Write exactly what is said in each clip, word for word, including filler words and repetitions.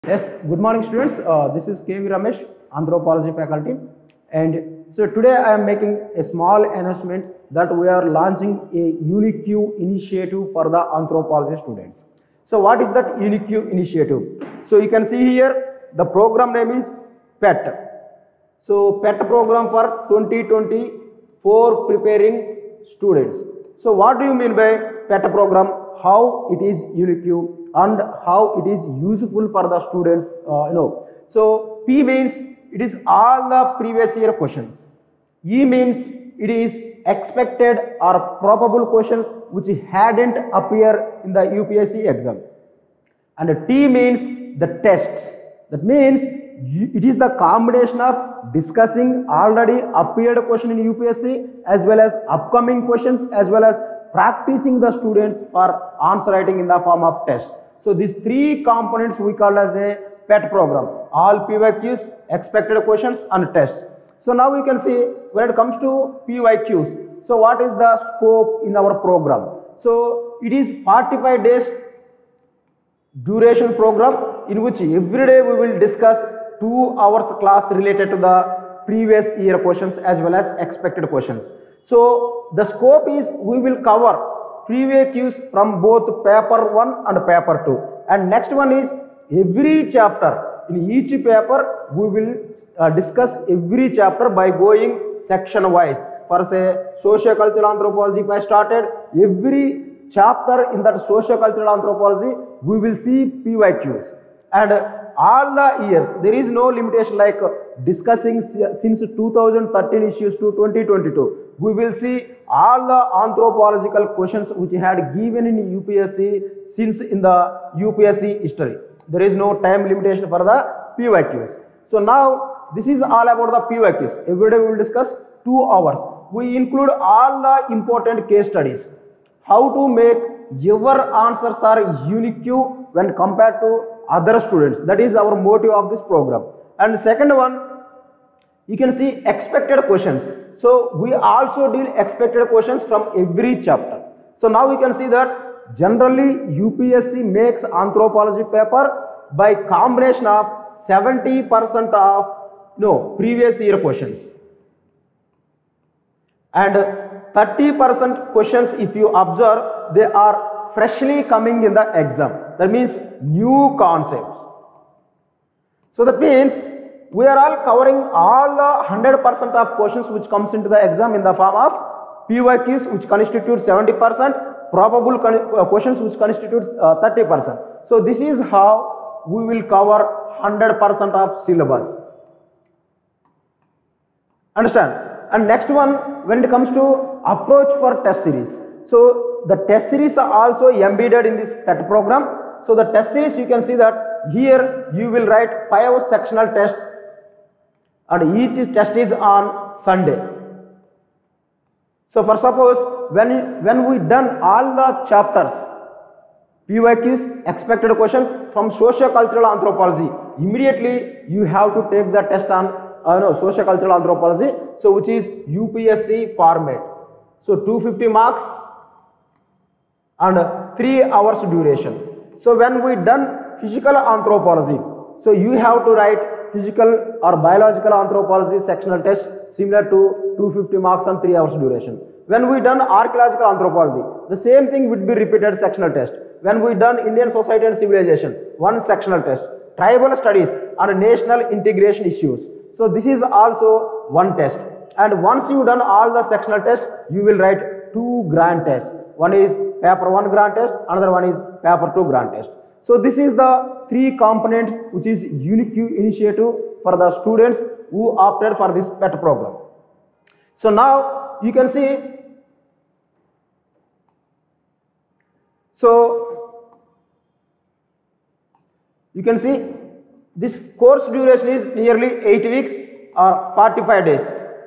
Yes, good morning students. Uh, this is K V Ramesh, Anthropology faculty, and so today I am making a small announcement that we are launching a UniQ initiative for the anthropology students. So what is that UniQ initiative? So you can see here the program name is P E T. So P E T program for twenty twenty-four preparing students. So what do you mean by P E T program? How it is UniQ and how it is useful for the students, uh, you know. So P means it is all the previous year questions. E means it is expected or probable questions which hadn't appeared in the U P S C exam. And T means the tests. That means it is the combination of discussing already appeared question in U P S C as well as upcoming questions as well as practicing the students for answer writing in the form of tests. So these three components we call as a P E T program. All P Y Qs, expected questions and tests. So now we can see when it comes to P Y Qs. So what is the scope in our program? So it is forty-five days duration program in which every day we will discuss two hours class related to the previous year questions as well as expected questions. So the scope is we will cover previous Qs from both paper one and paper two, and next one is every chapter. In each paper we will uh, discuss every chapter by going section wise. For say socio-cultural anthropology, if I started every chapter in that socio-cultural anthropology we will see P Y Qs, and all the years there is no limitation like discussing since two thousand thirteen issues to twenty twenty-two. We will see all the anthropological questions which had given in U P S C since in the U P S C history. There is no time limitation for the P Y Qs. So now this is all about the P Y Qs. Every day we will discuss two hours. We include all the important case studies. How to make your answers are unique when compared to other students. That is our motive of this program. And second one, you can see expected questions. So we also deal expected questions from every chapter. So now we can see that generally U P S C makes anthropology paper by combination of seventy percent of no previous year questions and thirty percent questions, if you observe, they are freshly coming in the exam. That means new concepts. So that means we are all covering all the one hundred percent of questions which comes into the exam in the form of P Y Qs which constitute seventy percent, probable questions which constitutes uh, thirty percent. So this is how we will cover one hundred percent of syllabus. Understand? And next one, when it comes to approach for test series. So the test series are also embedded in this P E T program. So the test series, you can see that here you will write five sectional tests and each test is on Sunday. So for suppose when, when we done all the chapters, P Y Qs, expected questions from socio-cultural anthropology, immediately you have to take the test on uh, no, socio-cultural anthropology, so which is U P S C format. So two hundred fifty marks and three hours duration. So when we done physical anthropology, so you have to write physical or biological anthropology sectional test similar to two hundred fifty marks and three hours duration. When we done archaeological anthropology, the same thing would be repeated sectional test. When we done Indian society and civilization, one sectional test. Tribal studies and national integration issues. So this is also one test. And once you done all the sectional tests, you will write two grand tests. One is paper one grand test, another one is paper two grand test. So this is the three components which is UniQ initiative for the students who opted for this P E T program. So now you can see, so you can see this course duration is nearly eight weeks or forty-five days.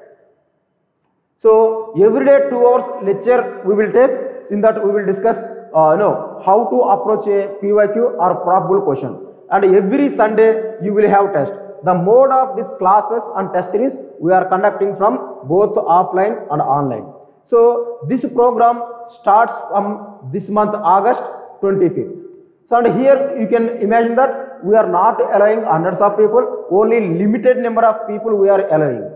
So every day two hours lecture we will take. In that we will discuss uh, you know, how to approach a P Y Q or probable question, and every Sunday you will have test. The mode of these classes and test series we are conducting from both offline and online. So this program starts from this month August twenty-fifth. So and here you can imagine that we are not allowing hundreds of people, only limited number of people we are allowing.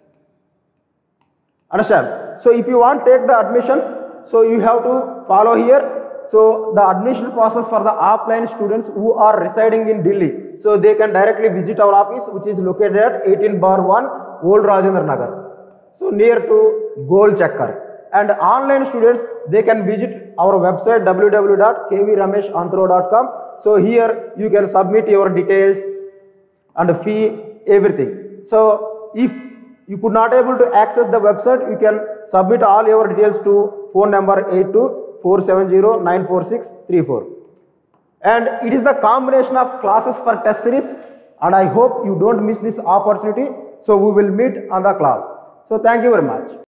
Understand? So if you want to take the admission, so you have to follow here. So the admission process for the offline students who are residing in Delhi, so they can directly visit our office, which is located at eighteen bar one Old Rajendra Nagar, so near to Gol Chakkar. And online students, they can visit our website w w w dot k v ramesh anthro dot com. So here you can submit your details and fee, everything. So if you could not able to access the website, you can submit all your details to phone number eight two four seven zero nine four six three four. And it is the combination of classes for test series, and I hope you don't miss this opportunity. So we will meet on the class. So thank you very much.